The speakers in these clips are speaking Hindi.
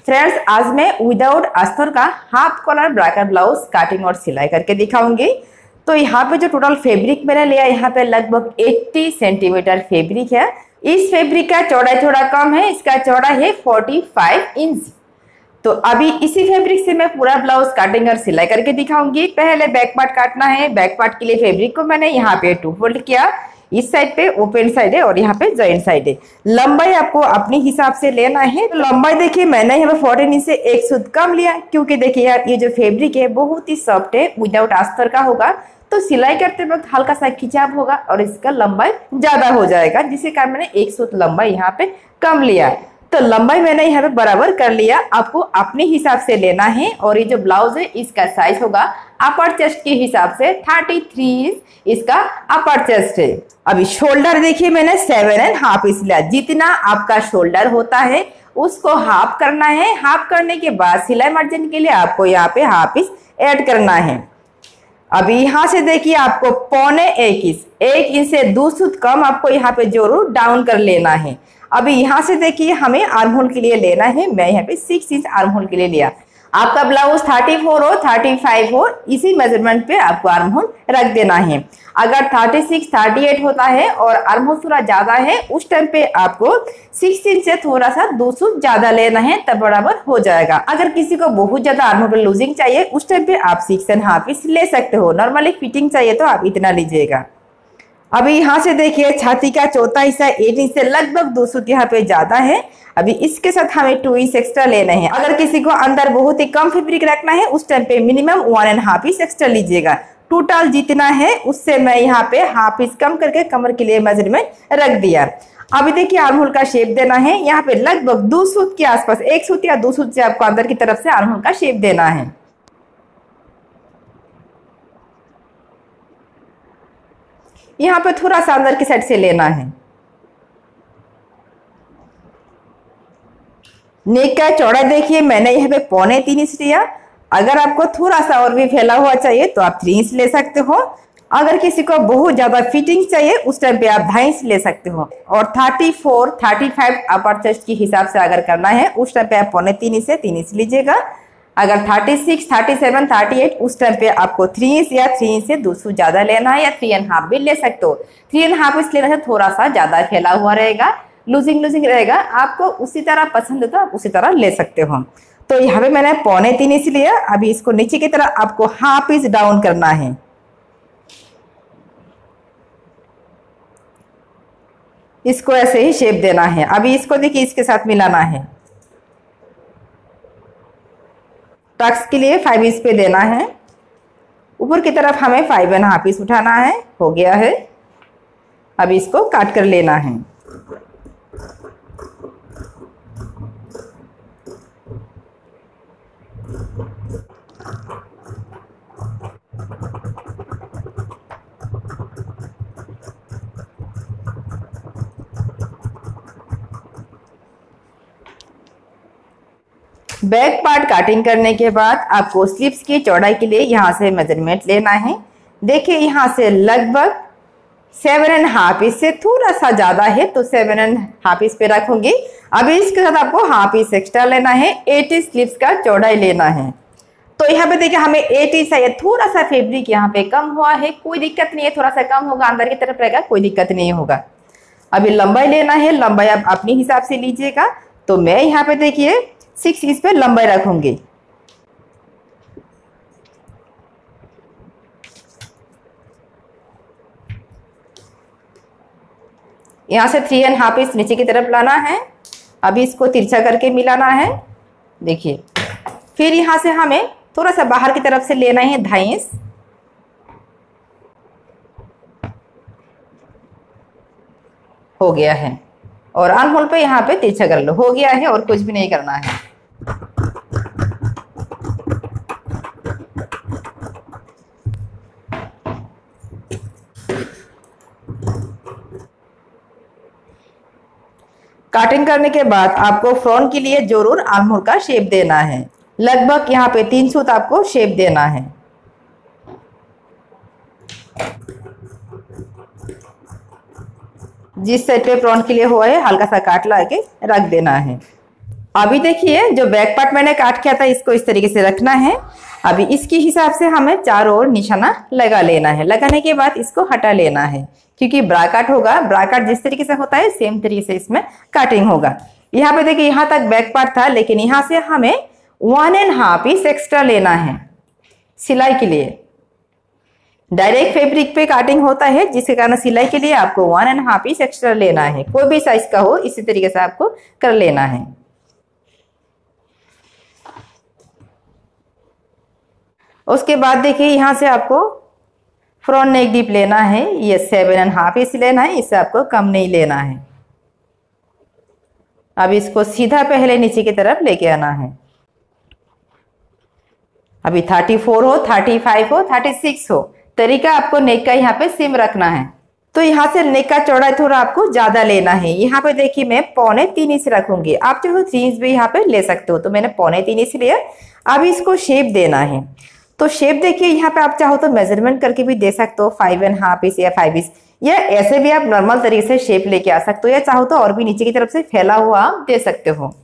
फ्रेंड्स, आज मैं विदाउट अस्तर का half collar bracket blouse cutting और सिलाई करके दिखाऊंगी। तो यहाँ पे जो टोटल फैब्रिक मैंने लिया, यहाँ पे लगभग 80 सेंटीमीटर फैब्रिक है। इस फैब्रिक का चौड़ाई थोड़ा कम है, इसका चौड़ाई है 45 इंच। तो अभी इसी फैब्रिक से मैं पूरा ब्लाउज कटिंग और सिलाई करके दिखाऊंगी। पहले बैक पार्ट काटना है। बैक पार्ट के लिए फैब्रिक को मैंने यहाँ पे 2 फोल्ड किया। इस साइड पे ओपन साइड है और यहाँ पे जॉइंट साइड है। लंबाई आपको अपने हिसाब से लेना है। तो लंबाई देखिए, मैंने यहाँ पे 14 इंच से 1 सूत कम लिया, क्योंकि देखिए यार ये जो फैब्रिक है बहुत ही सॉफ्ट है, विदाउट अस्तर का होगा तो सिलाई करते वक्त हल्का सा खिंचाव होगा और इसका लंबाई ज्यादा हो जाएगा, जिसके कारण मैंने 1 सूत लंबाई यहाँ पे कम लिया। तो लंबाई मैंने यहाँ पे बराबर कर लिया। आपको अपने हिसाब से लेना है। और ये जो ब्लाउज है इसका साइज होगा अपर चेस्ट के हिसाब से 33 इंच इसका अपर चेस्ट है। अभी शोल्डर देखिए, मैंने 7.5 इंच लिया। जितना आपका शोल्डर होता है उसको हाफ करना है। हाफ करने के बाद सिलाई मार्जिन के लिए आपको यहाँ पे हाफ इंच ऐड करना है। अभी यहाँ से देखिए, आपको 1.25 इंच, 1 इंच से 2 सूत कम आपको यहाँ पे जरूर डाउन कर लेना है। अभी यहाँ से देखिए, हमें आर्म होल के लिए लेना है। मैं यहाँ पे 6 इंच आर्म होल के लिए लिया। आपका ब्लाउज 34 हो 35 हो, इसी मेजरमेंट पे आपको आर्म होल रख देना है। अगर 36 38 होता है और आर्म होल थोड़ा ज्यादा है, उस टाइम पे आपको 6 इंच से थोड़ा सा 2 सूत ज्यादा लेना है, तब बराबर हो जाएगा। अगर किसी को बहुत ज्यादा आर्म होल लूजिंग चाहिए, उस टाइम पे आप 6.5 इंच ले सकते हो। नॉर्मली फिटिंग चाहिए तो आप इतना लीजिएगा। अभी यहाँ से देखिए, छाती का चौथा हिस्सा 8 इंच से लगभग 2 सूत यहाँ पे ज्यादा है। अभी इसके साथ हमें 2 इंच एक्स्ट्रा लेना है। अगर किसी को अंदर बहुत ही कम फैब्रिक रखना है, उस टाइम पे मिनिमम 1.5 इंच एक्स्ट्रा लीजिएगा। टोटल जितना है उससे मैं यहाँ पे हाफ इंच कम करके कमर के लिए मेजरमेंट रख दिया। अभी देखिए, आर्म होल का शेप देना है। यहाँ पे लगभग 2 सूत के आसपास, 1 सूत या 2 सूत से आपको अंदर की तरफ से आर्म होल का शेप देना है। यहाँ पे थोड़ा सा अंदर की साइड से लेना है। नेक का चौड़ा देखिए, मैंने यहाँ पे 3.25 इंच लिया। अगर आपको थोड़ा सा और भी फैला हुआ चाहिए तो आप 3 इंच ले सकते हो। अगर किसी को बहुत ज्यादा फिटिंग चाहिए, उस टाइम पे आप 2.5 इंच ले सकते हो। और 34 35 अपर चेस्ट के हिसाब से अगर करना है, उस टाइम पे आप 3.25 इंच से 3 इंच लीजिएगा। अगर 36 37 38, उस टाइम पे आपको 3 इंच या 3 इंच से 2 सूत ज्यादा लेना है, या 3.5 भी ले सकते हो। 3.5 इंच लेने से थोड़ा सा ज्यादा फैला हुआ रहेगा, लूजिंग रहेगा। आपको उसी तरह पसंद है तो आप उसी तरह ले सकते हो। तो यहाँ पे मैंने 3.25 इंच लिया। अभी इसको नीचे की तरह आपको हाफ इंच डाउन करना है। इसको ऐसे ही शेप देना है। अभी इसको देखिए, इसके साथ मिलाना है। टक्स के लिए 5 इंच पे देना है। ऊपर की तरफ हमें 5.5 इंच उठाना है। हो गया है। अभी इसको काट कर लेना है। बैक पार्ट कटिंग करने के बाद आपको स्लीव्स की चौड़ाई के लिए यहाँ से मेजरमेंट लेना है। देखिए, यहाँ से लगभग 7.5 इंच से थोड़ा सा ज्यादा है, तो 7.5 इंच पे रखूंगी। अभी इसके साथ आपको हाफ इंच एक्स्ट्रा लेना है। 8 इंच स्लीव्स का चौड़ाई लेना है। तो यहाँ पे देखिए, हमें 8 इंच चाहिए। थोड़ा सा फैब्रिक यहाँ पे कम हुआ है, कोई दिक्कत नहीं है। थोड़ा सा कम होगा, अंदर की तरफ रहेगा, कोई दिक्कत नहीं होगा। अभी लंबाई लेना है। लंबाई आप अपने हिसाब से लीजिएगा। तो मैं यहाँ पे देखिए 6 इंच पे लंबाई रखूंगी। यहाँ से 3.5 इंच नीचे की तरफ लाना है। अभी इसको तिरछा करके मिलाना है। देखिए, फिर यहाँ से हमें थोड़ा सा बाहर की तरफ से लेना है 2.5 इंच। हो गया है। और आर्म होल पे यहाँ पे तिरछा कर लो। हो गया है, और कुछ भी नहीं करना है। कटिंग करने के बाद आपको फ्रंट के लिए जरूर आर्म होल का शेप देना है। लगभग यहाँ पे 3 सूत आपको शेप देना है। जिस साइड पे फ्रंट के लिए हुआ है, हल्का सा काट ला के रख देना है। अभी देखिए जो बैक पार्ट मैंने काट किया था इसको इस तरीके से रखना है। अभी इसके हिसाब से हमें चारों ओर निशाना लगा लेना है। लगाने के बाद इसको हटा लेना है, क्योंकि ब्रा काट होगा, ब्रा काट जिस तरीके से होता है सेम तरीके से इसमें कटिंग होगा। यहाँ पे देखिए यहाँ तक बैक पार्ट था, लेकिन यहाँ से हमें 1.5 इंच एक्स्ट्रा लेना है सिलाई के लिए। डायरेक्ट फैब्रिक पे कटिंग होता है, जिसके कारण सिलाई के लिए आपको 1.5 इंच एक्स्ट्रा लेना है। कोई भी साइज का हो इसी तरीके से आपको कर लेना है। उसके बाद देखिए यहाँ से आपको फ्रंट नेक डीप लेना है। ये 7.5 इंच लेना है, इससे आपको कम नहीं लेना है। अब इसको सीधा पहले नीचे की तरफ लेके आना है। अभी 34 हो, 35 हो, 36 हो, तरीका आपको नेक का यहाँ पे सेम रखना है। तो यहाँ से नेक का चौड़ाई थोड़ा आपको ज्यादा लेना है। यहाँ पे देखिए मैं 3.25 इंच रखूंगी, आप चाहो 3 इंच भी यहाँ पे ले सकते हो, तो मैंने 3.25 इंच लिया। अब इसको शेप देना है। तो शेप देखिए यहाँ पे आप चाहो तो मेजरमेंट करके भी दे सकते हो, 5.5 इंच या 5 इंच, या ऐसे भी आप नॉर्मल तरीके से शेप लेके आ सकते हो, या चाहो तो और भी नीचे की तरफ से फैला हुआ आप दे सकते हो।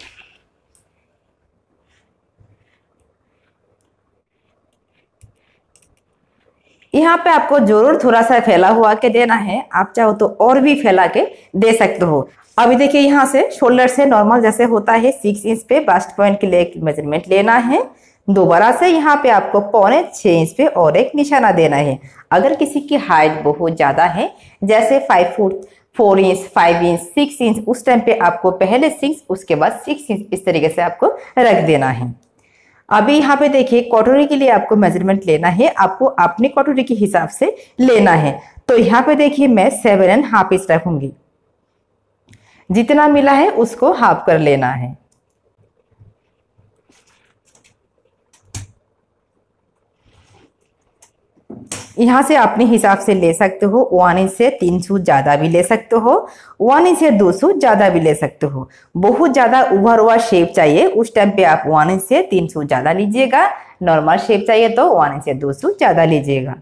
यहाँ पे आपको जरूर थोड़ा सा फैला हुआ के देना है, आप चाहो तो और भी फैला के दे सकते हो। अभी देखिए यहाँ से शोल्डर से नॉर्मल जैसे होता है 6 इंच पे बास्ट पॉइंट के लिए मेजरमेंट लेना है। दोबारा से यहाँ पे आपको 5.25 इंच पे और एक निशाना देना है। अगर किसी की हाइट बहुत ज्यादा है, जैसे 5 फुट 4 इंच 5 इंच 6 इंच, उस टाइम पे आपको पहले 6 उसके बाद 6 इंच इस तरीके से आपको रख देना है। अभी यहाँ पे देखिए कटोरी के लिए आपको मेजरमेंट लेना है, आपको अपनी कटोरी के हिसाब से लेना है। तो यहाँ पे देखिए मैं 7.5 इंच रखूंगी, जितना मिला है उसको हाफ कर लेना है। यहाँ से अपने हिसाब से ले सकते हो, 1 इंच से 3 सूत ज्यादा भी ले सकते हो, 1 इंच से 2 सूत ज्यादा भी ले सकते हो। बहुत ज्यादा उभर हुआ शेप चाहिए उस टाइम पे आप 1 इंच से 3 सूत ज्यादा लीजिएगा। नॉर्मल शेप चाहिए तो 1 इंच से 2 सूत ज्यादा लीजिएगा।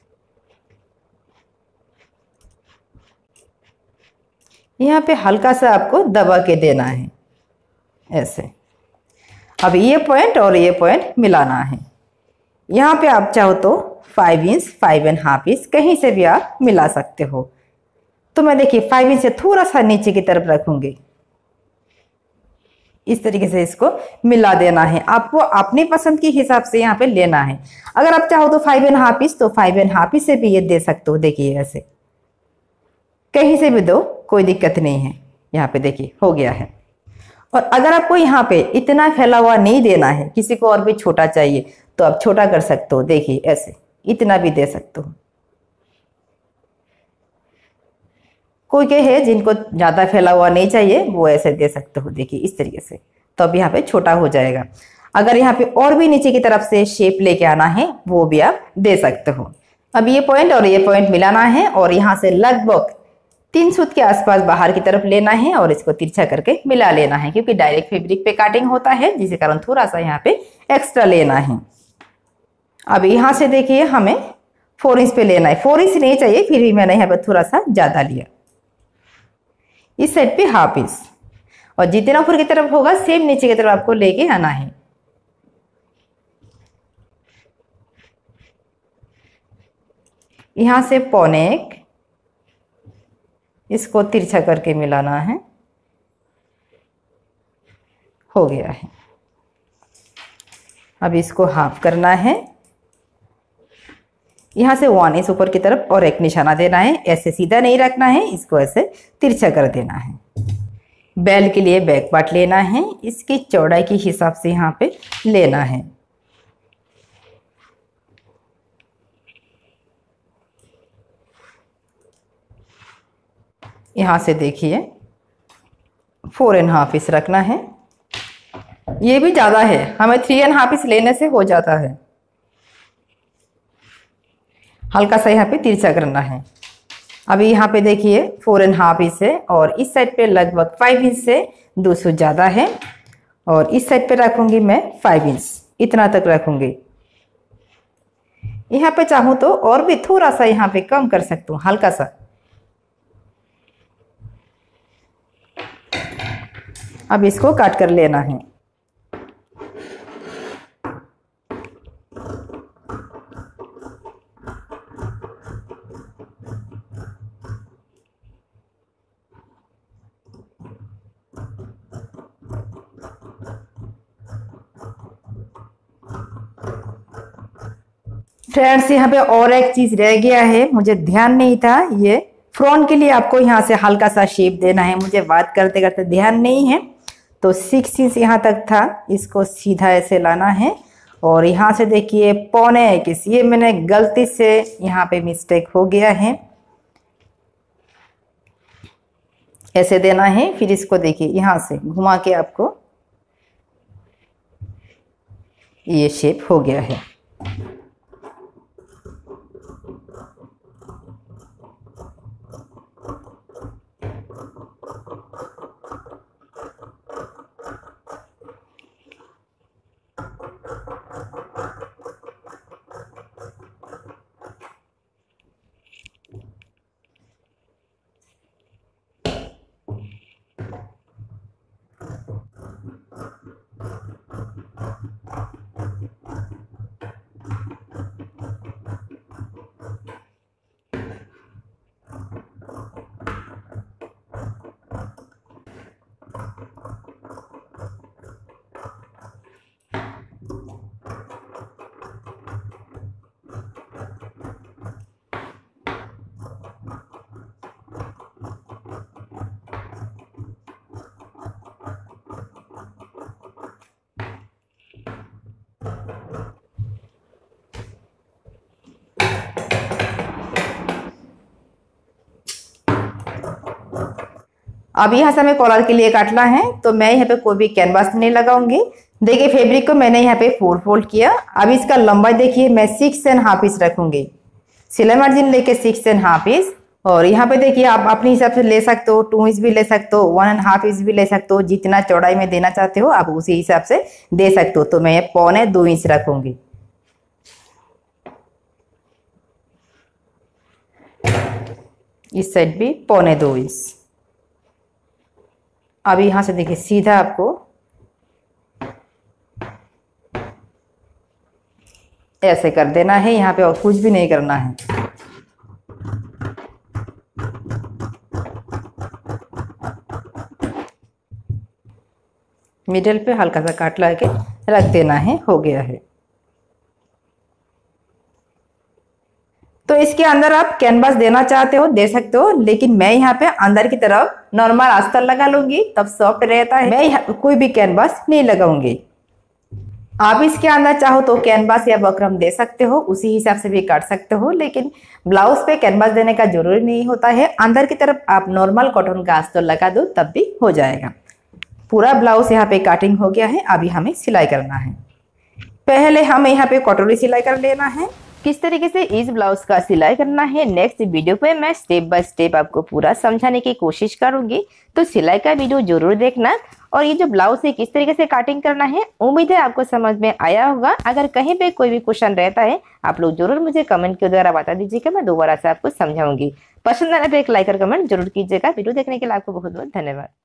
यहाँ पे हल्का सा आपको दबा के देना है ऐसे। अब ये पॉइंट और ये पॉइंट मिलाना है। यहाँ पे आप चाहो तो 5 इंच 5.5 इंच कहीं से भी आप मिला सकते हो। तो मैं देखिए 5 इंच से थोड़ा सा नीचे की तरफ रखूंगी, इस तरीके से इसको मिला देना है। आपको अपनी पसंद के हिसाब से यहाँ पे लेना है। अगर आप चाहो तो 5.5 इंच तो 5.5 इंच से भी ये दे सकते हो। देखिए ऐसे कहीं से भी दो, कोई दिक्कत नहीं है। यहाँ पे देखिए हो गया है। और अगर आपको यहाँ पे इतना फैला हुआ नहीं देना है, किसी को और भी छोटा चाहिए तो आप छोटा कर सकते हो। देखिए ऐसे इतना भी दे सकते हो। कोई के है जिनको ज्यादा फैला हुआ नहीं चाहिए, वो ऐसे दे सकते हो। देखिए इस तरीके से, तो अब यहाँ पे छोटा हो जाएगा। अगर यहाँ पे और भी नीचे की तरफ से शेप लेके आना है, वो भी आप दे सकते हो। अब ये पॉइंट और ये पॉइंट मिलाना है, और यहाँ से लगभग 3 सूत के आसपास बाहर की तरफ लेना है और इसको तिरछा करके मिला लेना है, क्योंकि डायरेक्ट फैब्रिक पे कटिंग होता है, जिसके कारण थोड़ा सा यहाँ पे एक्स्ट्रा लेना है। अब यहाँ से देखिए हमें 4 इंच पे लेना है। 4 इंच नहीं चाहिए, फिर भी मैंने यहाँ पे थोड़ा सा ज्यादा लिया। इस साइड पे 1/2 इंच, और जितना ऊपर की तरफ होगा सेम नीचे की तरफ आपको लेके आना है। यहाँ से 1.25 इसको तिरछा करके मिलाना है। हो गया है। अब इसको हाफ करना है। यहाँ से 1 इंच ऊपर की तरफ और एक निशाना देना है। ऐसे सीधा नहीं रखना है, इसको ऐसे तिरछा कर देना है। बेल्ट के लिए बैक पार्ट लेना है, इसकी चौड़ाई के हिसाब से यहाँ पे लेना है। यहाँ से देखिए 4.5 इंच रखना है। ये भी ज्यादा है, हमें 3.5 इंच लेने से हो जाता है। हल्का सा यहाँ पे तिरछा करना है। अभी यहाँ पे देखिए 4.5 इंच है, और इस साइड पे लगभग 5 इंच से 2 सूत ज्यादा है, और इस साइड पे रखूंगी मैं 5 इंच, इतना तक रखूंगी। यहाँ पे चाहूँ तो और भी थोड़ा सा यहाँ पे कम कर सकती हूँ, हल्का सा। अब इसको काट कर लेना है। फ्रेंड्स यहाँ पे और एक चीज रह गया है, मुझे ध्यान नहीं था। ये फ्रंट के लिए आपको यहाँ से हल्का सा शेप देना है, मुझे बात करते करते ध्यान नहीं है। तो 6 इंच यहाँ तक था, इसको सीधा ऐसे लाना है और यहाँ से देखिए 1.25 इंच, ये मैंने गलती से यहाँ पे मिस्टेक हो गया है, ऐसे देना है। फिर इसको देखिए यहाँ से घुमा के आपको ये शेप हो गया है। अब यहाँ से हमें कॉलर के लिए काटना है, तो मैं यहाँ पे कोई भी कैनवास नहीं लगाऊंगी। देखिए फैब्रिक को मैंने यहाँ पे 4 फोल्ड किया। अब इसका लंबाई देखिए मैं 6.5 इंच रखूंगी, सिलाई मार्जिन लेके 6.5 इंच। और यहाँ पे देखिए आप अपने हिसाब से ले सकते हो, 2 इंच भी ले सकते हो, 1.5 इंच भी ले सकते हो, जितना चौड़ाई में देना चाहते हो आप उसी हिसाब से दे सकते हो। तो मैं 1.25 इंच रखूंगी। इस साइड भी 1.25 इंच। अब यहाँ से देखिए सीधा आपको ऐसे कर देना है, यहाँ पे और कुछ भी नहीं करना है। मिडल पे हल्का सा काट लगा के रख देना है, हो गया है। तो इसके अंदर आप कैनवास देना चाहते हो दे सकते हो, लेकिन मैं यहाँ पे अंदर की तरफ नॉर्मल अस्तर लगा लूंगी, तब सॉफ्ट रहता है। मैं यहाँ कोई भी कैनवास नहीं लगाऊंगी। आप इसके अंदर चाहो तो कैनवास या बकरम दे सकते हो, उसी हिसाब से भी काट सकते हो, लेकिन ब्लाउज पे कैनवास देने का जरूरी नहीं होता है। अंदर की तरफ आप नॉर्मल कॉटन का अस्तर लगा दो तब भी हो जाएगा। पूरा ब्लाउज यहाँ पे कटिंग हो गया है। अभी हमें सिलाई करना है। पहले हमें यहाँ पे कटोरी सिलाई कर लेना है। किस तरीके से इस ब्लाउज का सिलाई करना है नेक्स्ट वीडियो पे मैं स्टेप बाय स्टेप आपको पूरा समझाने की कोशिश करूंगी, तो सिलाई का वीडियो जरूर देखना। और ये जो ब्लाउज है किस तरीके से कटिंग करना है, उम्मीद है आपको समझ में आया होगा। अगर कहीं पे कोई भी क्वेश्चन रहता है आप लोग जरूर मुझे कमेंट के द्वारा बता दीजिएगा, मैं दोबारा से आपको समझाऊंगी। पसंद आने पर एक लाइक और कमेंट जरूर कीजिएगा। वीडियो देखने के लिए आपको बहुत बहुत धन्यवाद।